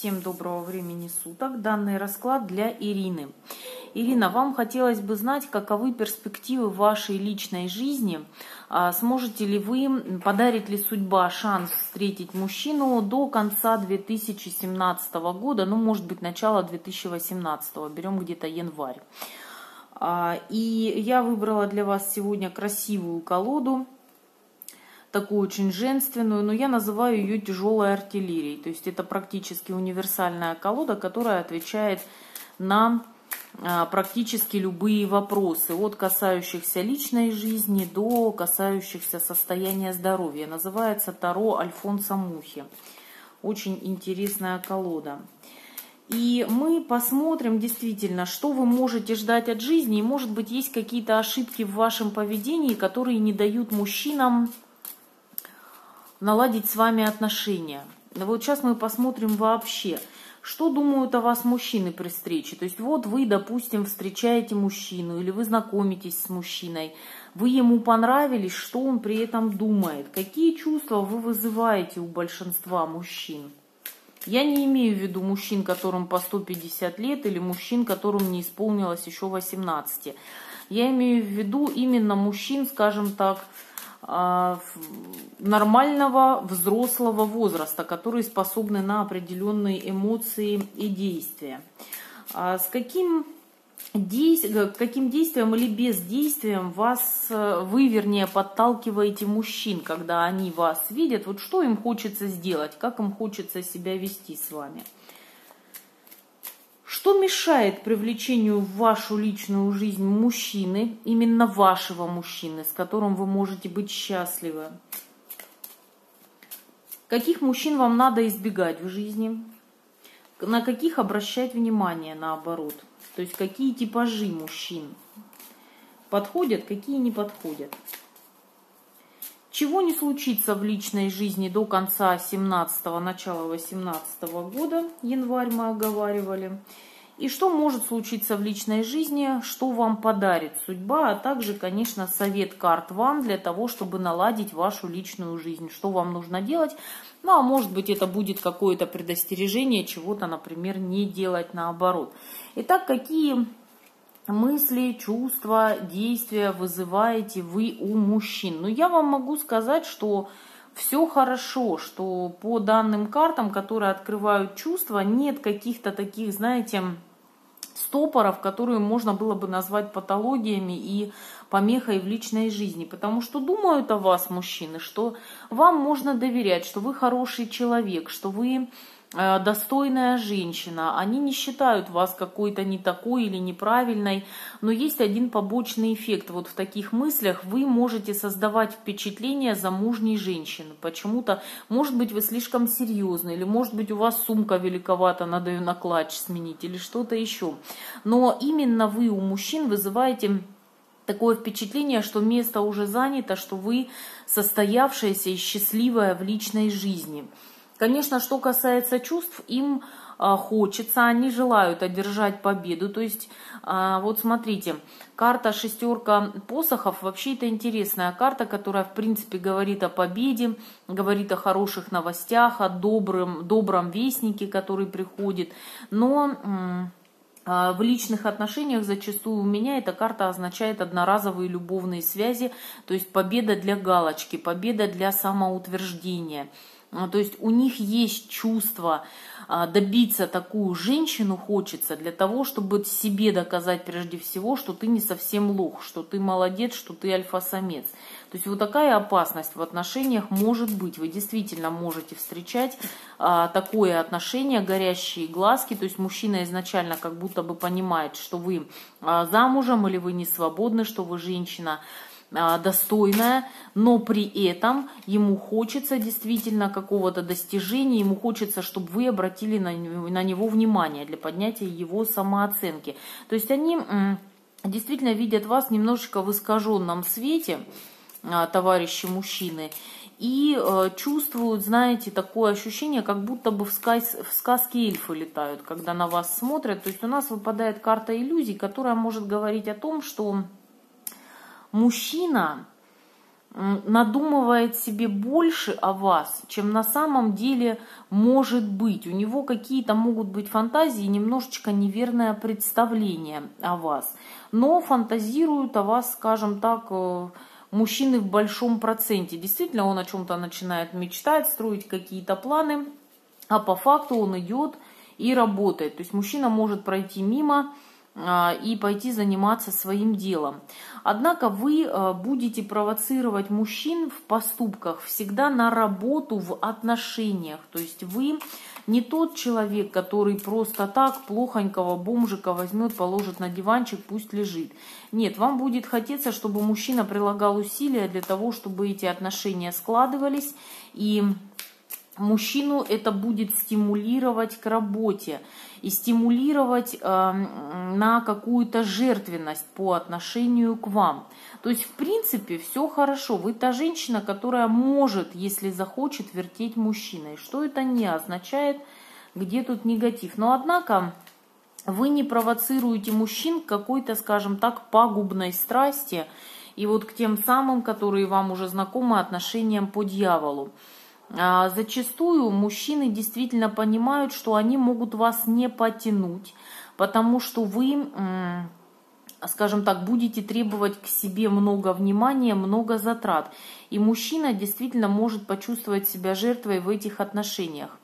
Всем доброго времени суток. Данный расклад для Ирины. Ирина, вам хотелось бы знать, каковы перспективы вашей личной жизни. Сможете ли вы, подарит ли судьба шанс встретить мужчину до конца 2017 года, ну, может быть, начало 2018, берем где-то январь. И я выбрала для вас сегодня красивую колоду, такую очень женственную, но я называю ее тяжелой артиллерией. То есть это практически универсальная колода, которая отвечает на практически любые вопросы, от касающихся личной жизни до касающихся состояния здоровья. Называется Таро Альфонса Мухи. Очень интересная колода. И мы посмотрим действительно, что вы можете ждать от жизни. И, может быть, есть какие-то ошибки в вашем поведении, которые не дают мужчинам наладить с вами отношения. Вот сейчас мы посмотрим вообще, что думают о вас мужчины при встрече. То есть вот вы, допустим, встречаете мужчину или вы знакомитесь с мужчиной, вы ему понравились, что он при этом думает, какие чувства вы вызываете у большинства мужчин. Я не имею в виду мужчин, которым по 150 лет, или мужчин, которым не исполнилось еще 18. Я имею в виду именно мужчин, скажем так, нормального взрослого возраста, которые способны на определенные эмоции и действия. С каким действием или бездействием вы, вернее, подталкиваете мужчин, когда они вас видят? Вот что им хочется сделать, как им хочется себя вести с вами? Что мешает привлечению в вашу личную жизнь мужчины, именно вашего мужчины, с которым вы можете быть счастливы? Каких мужчин вам надо избегать в жизни? На каких обращать внимание, наоборот? То есть какие типажи мужчин подходят, какие не подходят? Чего не случится в личной жизни до конца 17-го, начала 18-го года, январь мы оговаривали. И что может случиться в личной жизни, что вам подарит судьба, а также, конечно, совет карт вам для того, чтобы наладить вашу личную жизнь. Что вам нужно делать? Ну, а может быть, это будет какое-то предостережение, чего-то, например, не делать наоборот. Итак, какие мысли, чувства, действия вызываете вы у мужчин? Ну, я вам могу сказать, что все хорошо, что по данным картам, которые открывают чувства, нет каких-то таких, знаете, стопоров, которые можно было бы назвать патологиями и помехой в личной жизни. Потому что думают о вас мужчины, что вам можно доверять, что вы хороший человек, что вы достойная женщина. Они не считают вас какой-то не такой или неправильной, но есть один побочный эффект. Вот в таких мыслях вы можете создавать впечатление замужней женщины. Почему-то, может быть, вы слишком серьезны, или может быть у вас сумка великовата, надо ее на клатч сменить, или что-то еще. Но именно вы у мужчин вызываете такое впечатление, что место уже занято, что вы состоявшаяся и счастливая в личной жизни. Конечно, что касается чувств, им хочется, они желают одержать победу. То есть, вот смотрите, карта шестерка посохов, вообще это интересная карта, которая, в принципе, говорит о победе, говорит о хороших новостях, о добром вестнике, который приходит. Но в личных отношениях зачастую у меня эта карта означает одноразовые любовные связи, то есть победа для галочки, победа для самоутверждения. То есть у них есть чувство, добиться такую женщину хочется для того, чтобы себе доказать прежде всего, что ты не совсем лох, что ты молодец, что ты альфа-самец. То есть вот такая опасность в отношениях может быть. Вы действительно можете встречать такое отношение, горящие глазки. То есть мужчина изначально как будто бы понимает, что вы замужем или вы не свободны, что вы женщина достойная, но при этом ему хочется действительно какого-то достижения, ему хочется, чтобы вы обратили на него внимание для поднятия его самооценки. То есть они действительно видят вас немножечко в искаженном свете, товарищи мужчины, и чувствуют, знаете, такое ощущение, как будто бы в сказке эльфы летают, когда на вас смотрят. То есть у нас выпадает карта иллюзий, которая может говорить о том, что мужчина надумывает себе больше о вас, чем на самом деле может быть. У него какие-то могут быть фантазии, немножечко неверное представление о вас. Но фантазируют о вас, скажем так, мужчины в большом проценте. Действительно, он о чем-то начинает мечтать, строить какие-то планы, а по факту он идет и работает. То есть мужчина может пройти мимо и пойти заниматься своим делом. Однако вы будете провоцировать мужчин в поступках всегда на работу в отношениях. То есть вы не тот человек, который просто так плохонького бомжика возьмет, положит на диванчик, пусть лежит. Нет, вам будет хотеться, чтобы мужчина прилагал усилия для того, чтобы эти отношения складывались, и мужчину это будет стимулировать к работе и стимулировать на какую-то жертвенность по отношению к вам. То есть, в принципе, все хорошо. Вы та женщина, которая может, если захочет, вертеть мужчиной. Что это не означает, где тут негатив. Но, однако, вы не провоцируете мужчин к какой-то, скажем так, пагубной страсти и вот к тем самым, которые вам уже знакомы, отношениям по дьяволу. Зачастую мужчины действительно понимают, что они могут вас не потянуть, потому что вы, скажем так, будете требовать к себе много внимания, много затрат. И мужчина действительно может почувствовать себя жертвой в этих отношениях.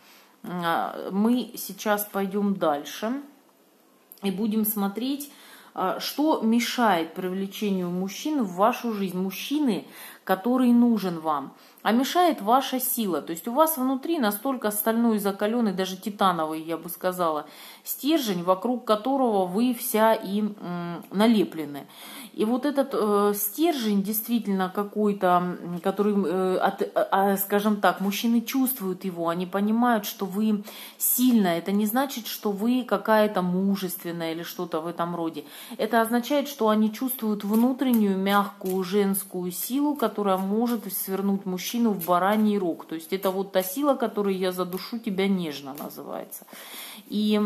Мы сейчас пойдем дальше и будем смотреть, что мешает привлечению мужчин в вашу жизнь. Мужчины, который нужен вам. А мешает ваша сила. То есть у вас внутри настолько стальной, закаленный, даже титановый, я бы сказала, стержень, вокруг которого вы вся и налеплены. И вот этот стержень действительно какой-то, который, скажем так, мужчины чувствуют его, они понимают, что вы сильная. Это не значит, что вы какая-то мужественная или что-то в этом роде. Это означает, что они чувствуют внутреннюю мягкую женскую силу, которая может свернуть мужчину в бараний рог. То есть это вот та сила, которой я задушу тебя нежно, называется. И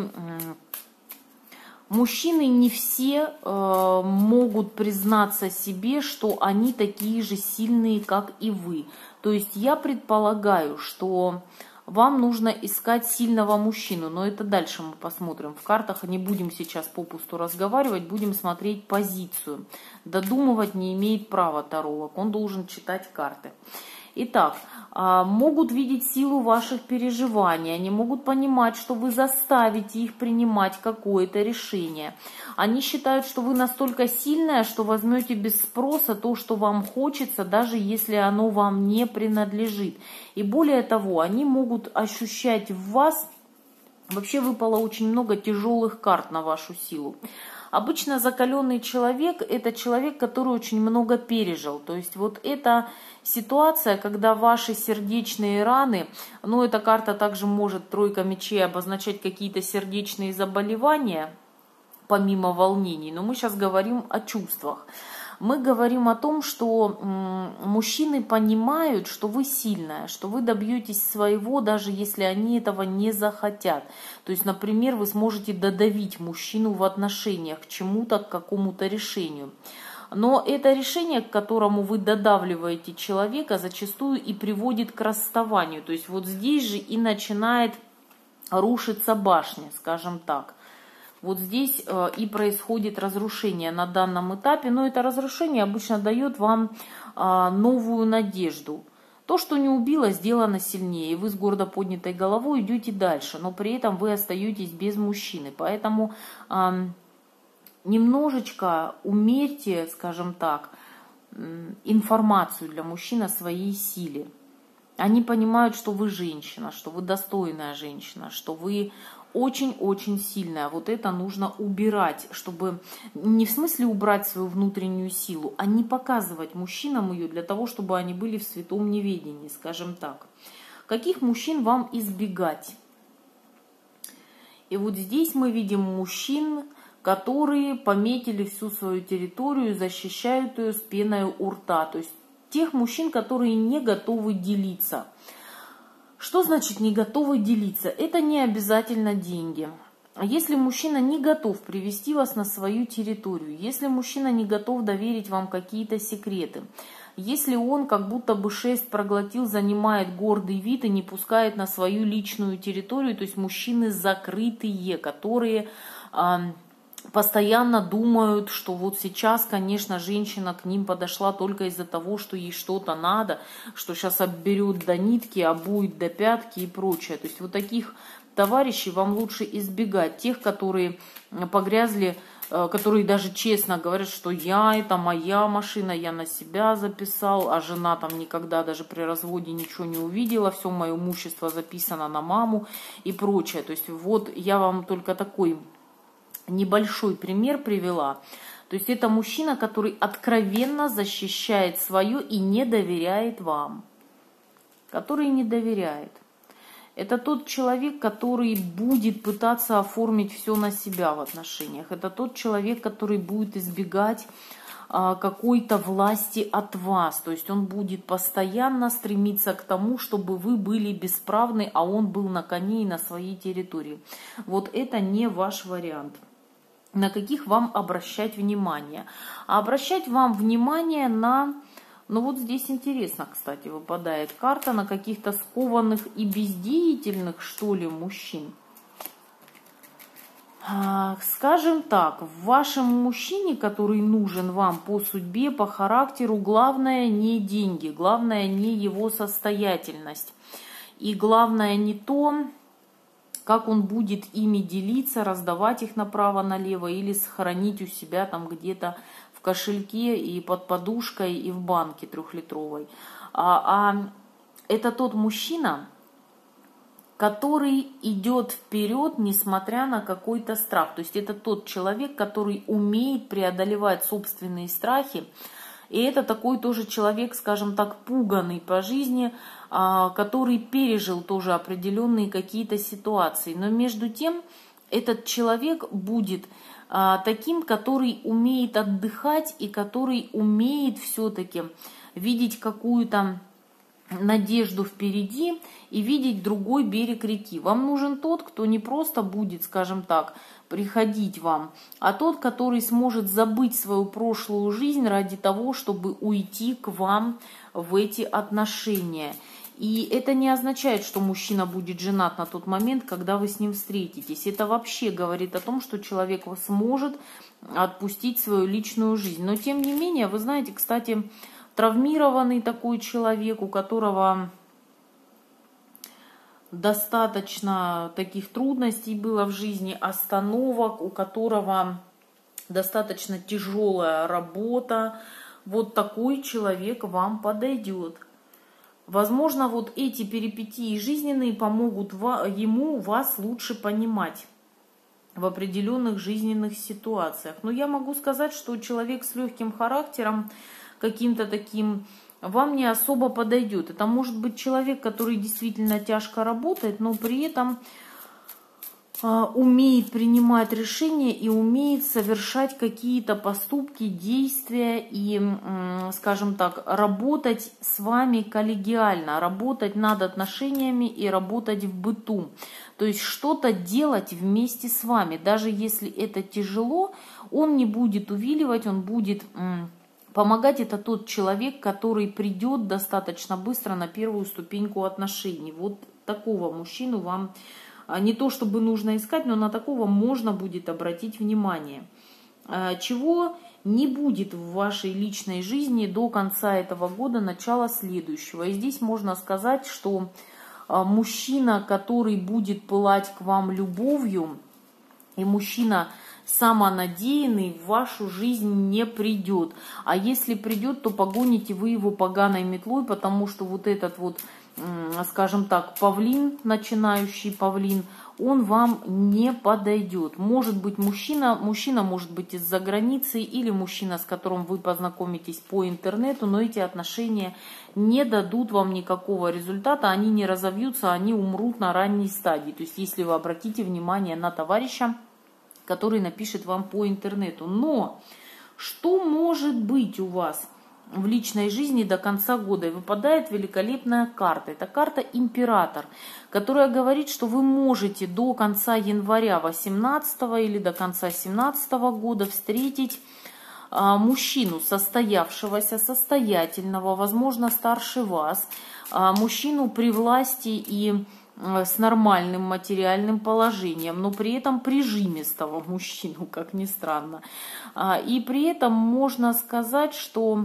мужчины не все могут признаться себе, что они такие же сильные, как и вы. То есть я предполагаю, что вам нужно искать сильного мужчину, но это дальше мы посмотрим. В картах не будем сейчас попусту разговаривать, будем смотреть позицию. Додумывать не имеет права таролог, он должен читать карты. Итак, могут видеть силу ваших переживаний, они могут понимать, что вы заставите их принимать какое-то решение. Они считают, что вы настолько сильная, что возьмете без спроса то, что вам хочется, даже если оно вам не принадлежит. И более того, они могут ощущать в вас, вообще выпало очень много тяжелых карт на вашу силу. Обычно закаленный человек – это человек, который очень много пережил. То есть вот эта ситуация, когда ваши сердечные раны, ну эта карта также может, тройка мечей, обозначать какие-то сердечные заболевания, помимо волнений. Но мы сейчас говорим о чувствах. Мы говорим о том, что мужчины понимают, что вы сильная, что вы добьетесь своего, даже если они этого не захотят. То есть, например, вы сможете додавить мужчину в отношениях к чему-то, к какому-то решению. Но это решение, к которому вы додавливаете человека, зачастую и приводит к расставанию. То есть вот здесь же и начинает рушиться башня, скажем так. Вот здесь и происходит разрушение на данном этапе, но это разрушение обычно дает вам новую надежду. То, что не убило, сделано сильнее, и вы с гордо поднятой головой идете дальше, но при этом вы остаетесь без мужчины. Поэтому немножечко умерьте, скажем так, информацию для мужчин о своей силе. Они понимают, что вы женщина, что вы достойная женщина, что вы очень-очень сильная. Вот это нужно убирать, чтобы не в смысле убрать свою внутреннюю силу, а не показывать мужчинам ее для того, чтобы они были в святом неведении, скажем так. Каких мужчин вам избегать? И вот здесь мы видим мужчин, которые пометили всю свою территорию и защищают ее с пеной у рта. То есть тех мужчин, которые не готовы делиться. Что значит не готовы делиться? Это не обязательно деньги. Если мужчина не готов привести вас на свою территорию, если мужчина не готов доверить вам какие-то секреты, Если он как будто бы шерсть проглотил, занимает гордый вид и не пускает на свою личную территорию, то есть мужчины закрытые, которые постоянно думают, что вот сейчас, конечно, женщина к ним подошла только из-за того, что ей что-то надо, что сейчас обберет до нитки, обует до пятки и прочее. То есть вот таких товарищей вам лучше избегать, тех, которые погрязли, которые даже честно говорят, что это моя машина, я на себя записал, а жена там никогда даже при разводе ничего не увидела, все мое имущество записано на маму и прочее. То есть вот я вам только такой небольшой пример привела. То есть это мужчина, который откровенно защищает свое и не доверяет вам. Который не доверяет. Это тот человек, который будет пытаться оформить все на себя в отношениях. Это тот человек, который будет избегать какой-то власти от вас. То есть он будет постоянно стремиться к тому, чтобы вы были бесправны, а он был на коне и на своей территории. Вот это не ваш вариант. На каких вам обращать внимание? А обращать вам внимание на... Ну вот здесь интересно, кстати, выпадает карта на каких-то скованных и бездеятельных, что ли, мужчин. Скажем так, в вашем мужчине, который нужен вам по судьбе, по характеру, главное не деньги, главное не его состоятельность. И главное не то, как он будет ими делиться, раздавать их направо-налево или сохранить у себя там где-то в кошельке и под подушкой и в банке 3-литровой. Это тот мужчина, который идет вперед, несмотря на какой-то страх. То есть это тот человек, который умеет преодолевать собственные страхи. И это такой тоже человек, скажем так, пуганный по жизни, который пережил тоже определенные какие-то ситуации. Но между тем этот человек будет таким, который умеет отдыхать и который умеет все-таки видеть какую-то надежду впереди и видеть другой берег реки. Вам нужен тот, кто не просто будет, скажем так, приходить вам, а тот, который сможет забыть свою прошлую жизнь ради того, чтобы уйти к вам в эти отношения. И это не означает, что мужчина будет женат на тот момент, когда вы с ним встретитесь. Это вообще говорит о том, что человек сможет отпустить свою личную жизнь. Но тем не менее, вы знаете, кстати, травмированный такой человек, у которого достаточно таких трудностей было в жизни, остановок, у которого достаточно тяжелая работа, вот такой человек вам подойдет. Возможно, вот эти перипетии жизненные помогут ему вас лучше понимать в определенных жизненных ситуациях. Но я могу сказать, что человек с легким характером, каким-то таким, вам не особо подойдет. Это может быть человек, который действительно тяжко работает, но при этом умеет принимать решения и умеет совершать какие-то поступки, действия и, скажем так, работать с вами коллегиально, работать над отношениями и работать в быту. То есть что-то делать вместе с вами. Даже если это тяжело, он не будет увиливать, он будет помогать. Это тот человек, который придет достаточно быстро на первую ступеньку отношений. Вот такого мужчину вам не то чтобы нужно искать, но на такого можно будет обратить внимание. Чего не будет в вашей личной жизни до конца этого года, начала следующего. И здесь можно сказать, что мужчина, который будет пылать к вам любовью, и мужчина самонадеянный в вашу жизнь не придет. А если придет, то погоните вы его поганой метлой, потому что вот этот вот, скажем так, павлин, начинающий павлин, он вам не подойдет. Может быть мужчина может быть из-за границы или мужчина, с которым вы познакомитесь по интернету, но эти отношения не дадут вам никакого результата, они не разовьются, они умрут на ранней стадии. То есть если вы обратите внимание на товарища, который напишет вам по интернету. Но что может быть у вас в личной жизни до конца года? И выпадает великолепная карта. Это карта Император, которая говорит, что вы можете до конца января 2018 или до конца 2017 года встретить мужчину состоявшегося, состоятельного, возможно, старше вас, мужчину при власти и с нормальным материальным положением, но при этом прижимистого мужчину, как ни странно. И при этом можно сказать, что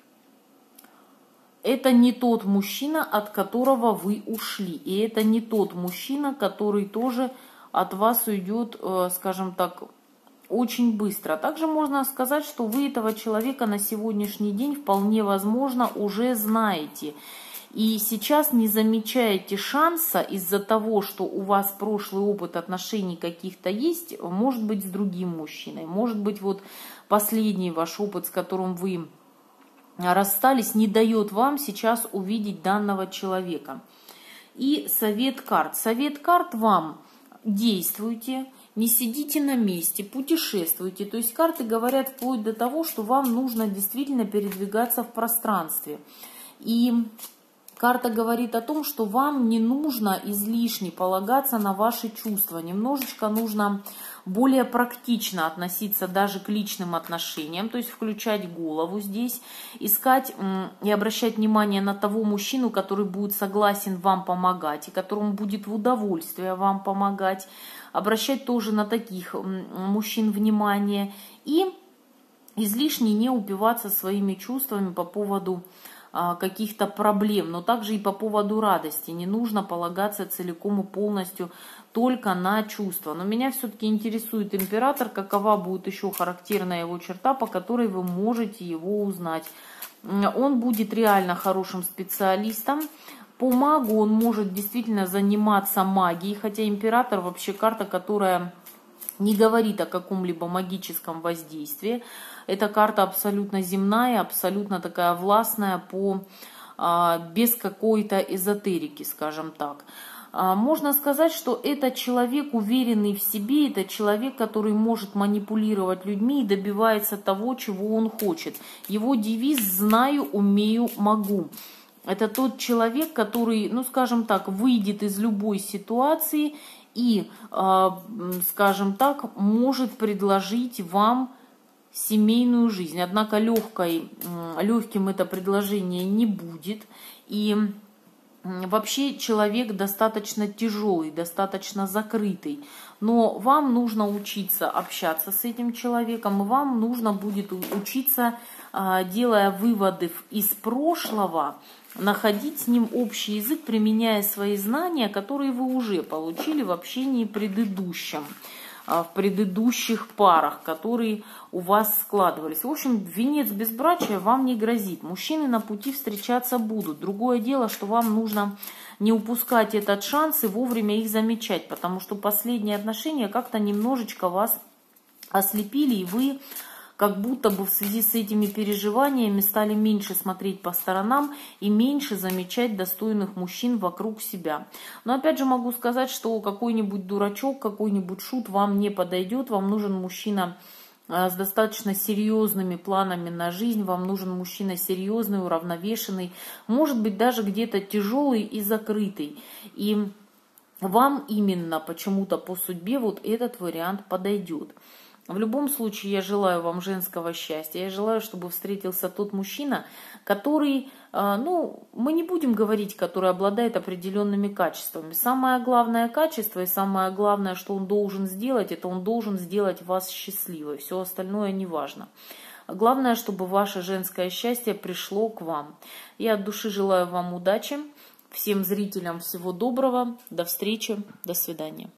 это не тот мужчина, от которого вы ушли. И это не тот мужчина, который тоже от вас уйдет, скажем так, очень быстро. Также можно сказать, что вы этого человека на сегодняшний день вполне возможно уже знаете. И сейчас не замечаете шанса из-за того, что у вас прошлый опыт отношений каких-то есть, может быть, с другим мужчиной. Может быть, вот последний ваш опыт, с которым вы расстались, не дает вам сейчас увидеть данного человека. И совет карт. Совет карт вам: действуйте, не сидите на месте, путешествуйте. То есть карты говорят вплоть до того, что вам нужно действительно передвигаться в пространстве. И карта говорит о том, что вам не нужно излишне полагаться на ваши чувства. Немножечко нужно более практично относиться даже к личным отношениям, то есть включать голову здесь, искать и обращать внимание на того мужчину, который будет согласен вам помогать и которому будет в удовольствие вам помогать. Обращать тоже на таких мужчин внимание и излишне не упиваться своими чувствами по поводу каких-то проблем, но также и по поводу радости. Не нужно полагаться целиком и полностью только на чувства. Но меня все-таки интересует император, какова будет еще характерная его черта, по которой вы можете его узнать. Он будет реально хорошим специалистом. По магу он может действительно заниматься магией, хотя император вообще карта, которая не говорит о каком-либо магическом воздействии. Эта карта абсолютно земная, абсолютно такая властная, без какой-то эзотерики, скажем так. Можно сказать, что это человек, уверенный в себе, это человек, который может манипулировать людьми и добивается того, чего он хочет. Его девиз «Знаю, умею, могу». Это тот человек, который, ну скажем так, выйдет из любой ситуации и, скажем так, может предложить вам семейную жизнь. Однако легким это предложение не будет. И вообще человек достаточно тяжелый, достаточно закрытый. Но вам нужно учиться общаться с этим человеком, и вам нужно будет учиться, делая выводы из прошлого, находить с ним общий язык, применяя свои знания, которые вы уже получили в общении предыдущем, в предыдущих парах, которые у вас складывались. В общем, венец безбрачия вам не грозит. Мужчины на пути встречаться будут. Другое дело, что вам нужно не упускать этот шанс и вовремя их замечать, потому что последние отношения как-то немножечко вас ослепили, и вы как будто бы в связи с этими переживаниями стали меньше смотреть по сторонам и меньше замечать достойных мужчин вокруг себя. Но опять же могу сказать, что какой-нибудь дурачок, какой-нибудь шут вам не подойдет. Вам нужен мужчина с достаточно серьезными планами на жизнь, вам нужен мужчина серьезный, уравновешенный, может быть даже где-то тяжелый и закрытый. И вам именно почему-то по судьбе вот этот вариант подойдет. В любом случае, я желаю вам женского счастья. Я желаю, чтобы встретился тот мужчина, который, мы не будем говорить, который обладает определенными качествами. Самое главное качество и самое главное, что он должен сделать, это он должен сделать вас счастливой. Все остальное не важно. Главное, чтобы ваше женское счастье пришло к вам. Я от души желаю вам удачи. Всем зрителям всего доброго. До встречи. До свидания.